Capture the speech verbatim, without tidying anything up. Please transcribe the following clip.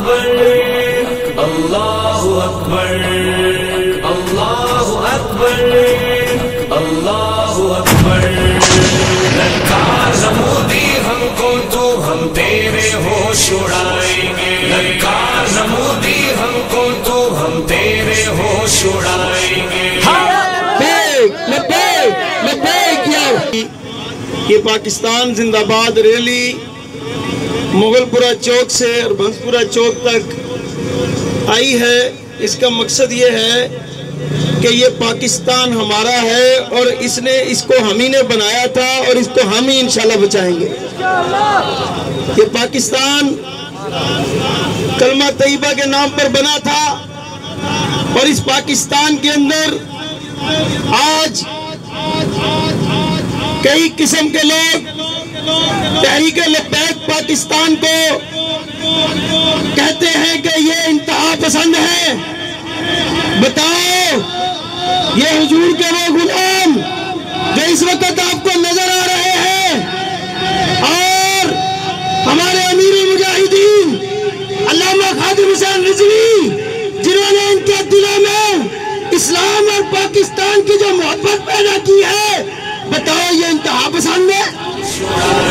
اکبر اللہ اکبر اللہ اکبر اللہ اکبر للکار نمودی ہم کو تو ہم تیرے ہوش اڑائیں گے للکار نمودی ہم کو تو ہم تیرے ہوش اڑائیں گے یہ پاکستان زندہ باد ریلی مغل پورہ چوک سے اور بھنس پورہ چوک تک آئی ہے. اس کا مقصد یہ ہے کہ یہ پاکستان ہمارا ہے اور اس نے اس کو ہم ہی نے بنایا تھا اور اس کو ہم ہی انشاءاللہ بچائیں گے. یہ پاکستان کلمہ طیبہ کے نام پر بنا تھا اور اس پاکستان کے اندر آج کئی قسم کے لوگ تحریک لبیک پاکستان کو کہتے ہیں کہ یہ انتہا پسند ہے. بتاؤ یہ حضور کے وہ غلام جو اس وقت آپ کو نظر آ رہے ہیں اور ہمارے امیر المجاہدین علامہ خادم حسین رضوی جنہوں نے ان کے دلوں میں اسلام اور پاکستان کی جو محبت پیدا کی ہے، بتاؤ یہ انتہا پسند ہے؟